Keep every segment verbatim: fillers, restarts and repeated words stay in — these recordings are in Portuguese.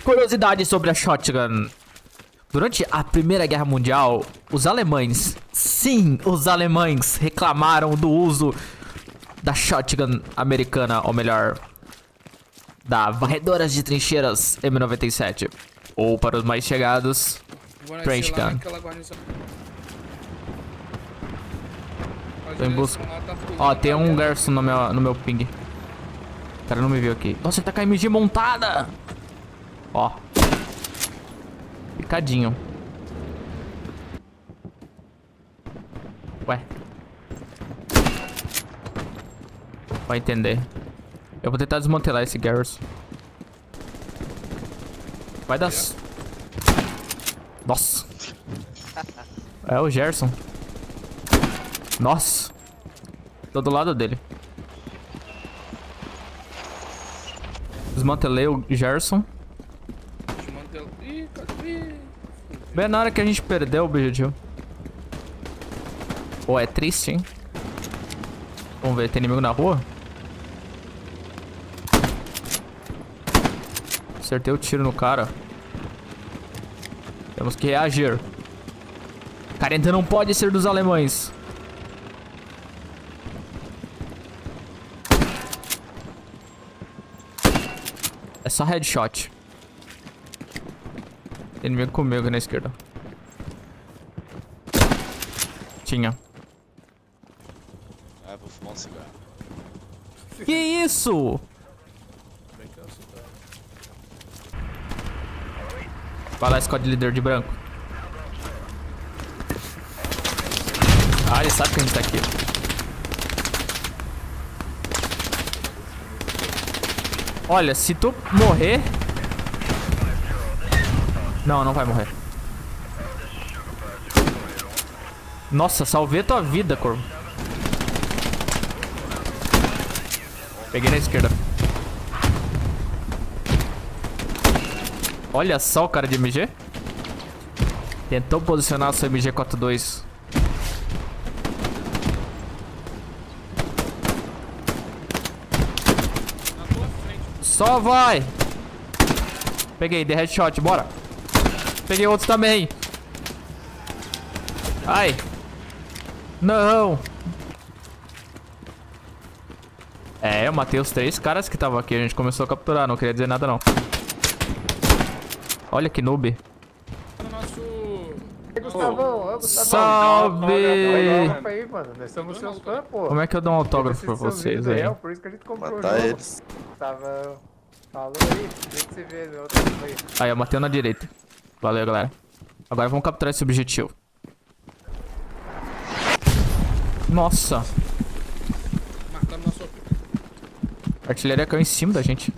Curiosidade sobre a shotgun. Durante a Primeira Guerra Mundial, os alemães, sim, os alemães reclamaram do uso da shotgun americana, ou melhor, da varredora de trincheiras M noventa e sete. Ou para os mais chegados, trench gun. Tô em busca. Ó, tem um garçom no meu, no meu ping. O cara não me viu aqui. Nossa, ele tá com a M G montada. Ó. Picadinho. Ué. Vai entender. Eu vou tentar desmantelar esse Garrus. Vai dar... Nossa. É o Gerson. Nossa. Tô do lado dele. Desmantelei o Gerson. Ih, cadê? Bem na hora que a gente perdeu o objetivo. Pô, é triste, hein? Vamos ver, tem inimigo na rua? Acertei o tiro no cara. Temos que reagir. Cara, ainda não pode ser dos alemães. É só headshot. Tem inimigo comigo aqui na esquerda. Tinha. Ah, vou fumar um cigarro. Que isso? Vai lá, squad líder de branco. Ah, ele sabe que a gente tá aqui. Olha, se tu morrer... Não, não vai morrer. Nossa, salvei a tua vida, corvo. Peguei na esquerda. Olha só o cara de M G. Tentou posicionar o seu M G quarenta e dois. Só vai. Peguei, dei headshot, bora. Peguei outros também. Ai. Não. É, eu matei os três caras que estavam aqui. A gente começou a capturar, não queria dizer nada não. Olha que noob. Gustavão, Salve! aí, mano. Nós somos seus fãs, pô. Como é que eu dou um autógrafo pra vocês aí? É, por isso que a gente comprou o Matar jogo. eles. Tava... Falou aí, deixa que você vê meu outro aí. Aí, eu matei na direita. Valeu, galera. Agora vamos capturar esse objetivo. Nossa. Marcando nosso... A artilharia caiu em cima da gente.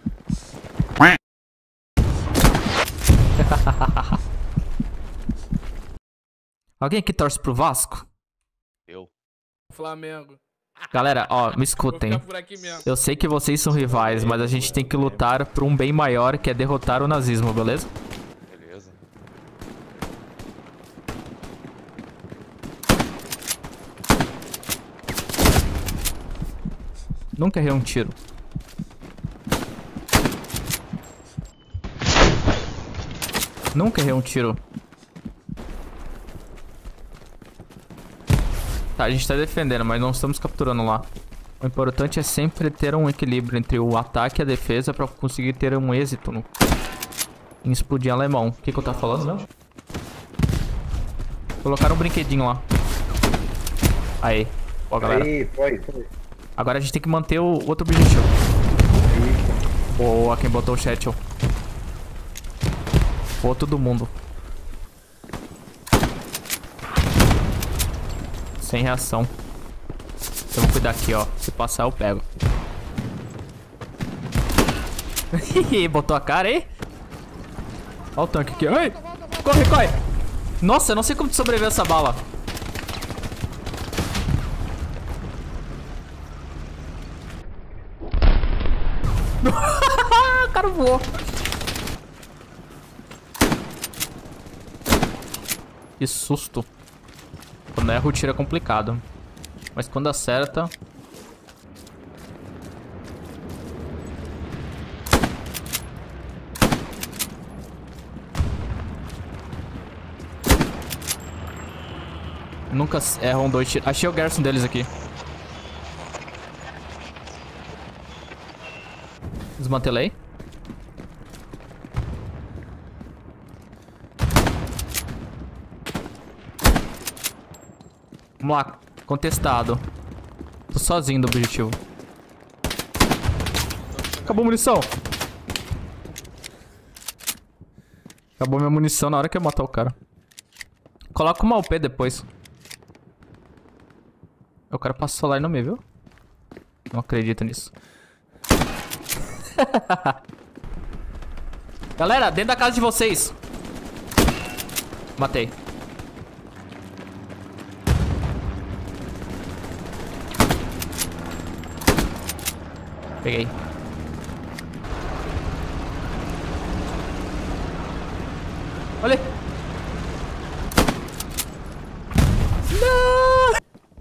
Alguém aqui torce pro Vasco? Eu. Flamengo. Galera, ó, me Vou escutem. ficar por aqui mesmo. Eu sei que vocês são rivais, mas a gente tem que lutar por um bem maior, que é derrotar o nazismo, beleza? Beleza. Nunca errei um tiro. Nunca errei um tiro. Tá, a gente tá defendendo, mas não estamos capturando lá. O importante é sempre ter um equilíbrio entre o ataque e a defesa pra conseguir ter um êxito no... em explodir alemão. O que que eu tava falando, não? Colocaram um brinquedinho lá. Aí. Ó, galera. Aí, foi, foi. Agora a gente tem que manter o outro objetivo. Boa, quem botou o chat, ó. Boa todo mundo. Sem reação. Eu vou cuidar aqui, ó. Se passar, eu pego. Botou a cara aí? Olha o tanque aqui. Ai! Corre, corre! Nossa, eu não sei como sobreviver essa bala. O cara voou. Que susto. Quando erra o tiro é complicado. Mas quando acerta... Nunca erram dois tiros. Achei o Garrison deles aqui. Desmantelei. Vamos lá. Contestado. Tô sozinho do objetivo. Acabou a munição. Acabou minha munição na hora que eu matar o cara. Coloca uma U P depois. O cara passou lá e não me viu? Não acredito nisso. Galera, dentro da casa de vocês. Matei. Peguei. Olha. Não!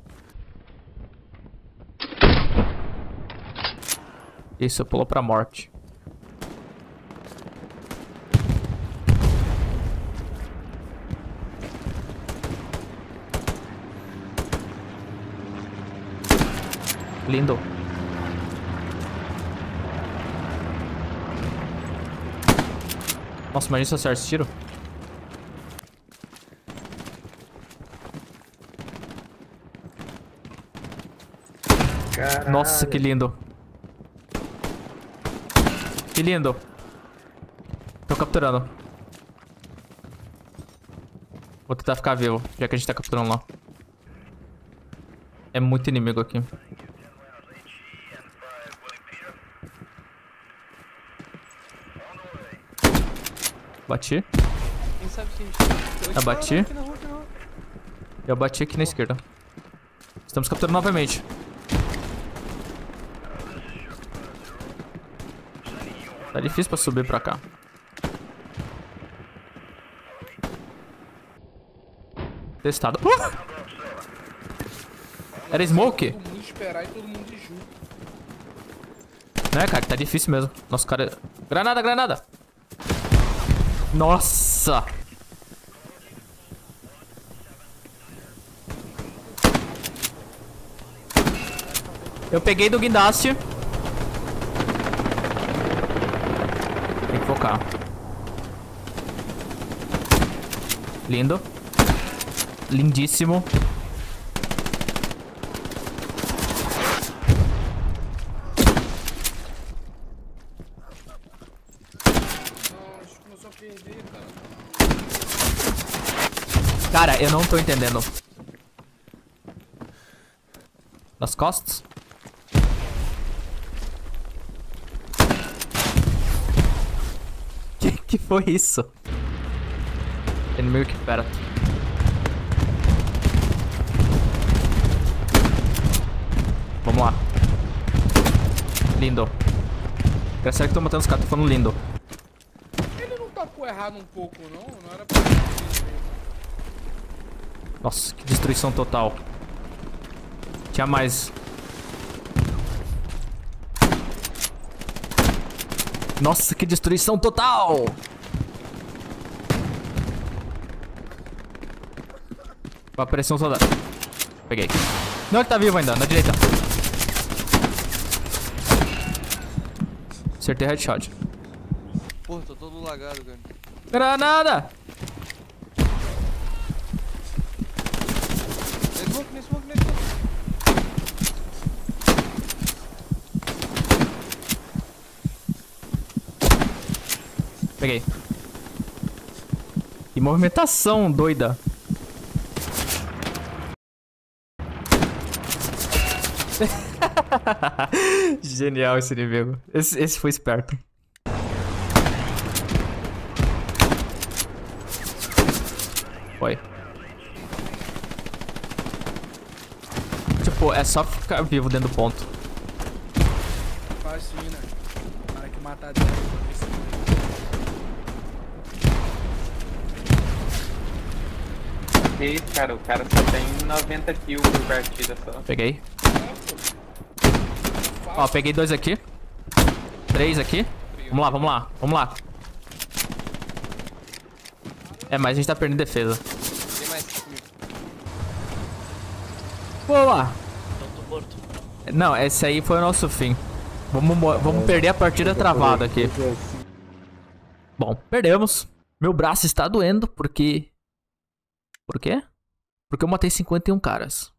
Isso, pulou pra morte. Lindo. Nossa, imagina se eu acerto esse tiro. Caralho. Nossa, que lindo. Que lindo. Tô capturando. Vou tentar ficar vivo, já que a gente tá capturando lá. É muito inimigo aqui. Bati. Quem sabe se a gente... Eu bati. Aqui na rua, aqui na rua. Eu bati aqui na esquerda. Estamos capturando novamente. Tá difícil pra subir pra cá. Testado. Uh! Era smoke? Todo mundo esperar e todo mundo de junto. Não é, cara? Tá difícil mesmo. Nosso cara... Granada, granada! Nossa! Eu peguei do guindaste. Tem que focar. Lindo. Lindíssimo. Nossa, começou a perder, cara. Cara, eu não tô entendendo. Nas costas? Que que foi isso? Inimigo aqui perto. Vamos lá. Lindo. Engraçado que tô matando os caras, tô falando lindo. Ele não tacou errado um pouco, não? Não era pra isso mesmo. Nossa, que destruição total. Tinha mais. Nossa, que destruição total! Vai aparecer um soldado. Peguei. Não, ele tá vivo ainda, na direita. Acertei headshot. Porra, tô todo lagado, cara. Granada! Nem smoke, nem smoke, nem smoke. Peguei. Que movimentação doida. Genial esse inimigo. Esse, esse foi esperto. Foi. Tipo, é só ficar vivo dentro do ponto. Fácil, né? Para que matar dentro. Que isso, cara? O cara só tem noventa kills por partida só. Peguei. Ó, peguei dois aqui. Três aqui. Vamos lá, vamos lá, vamos lá. É, mas a gente tá perdendo defesa. Tem mais comigo. Boa! Então tô morto. Não, esse aí foi o nosso fim. Vamos, mo- vamos perder a partida travada aqui. Bom, perdemos. Meu braço está doendo porque... Por quê? Porque eu matei cinquenta e um caras.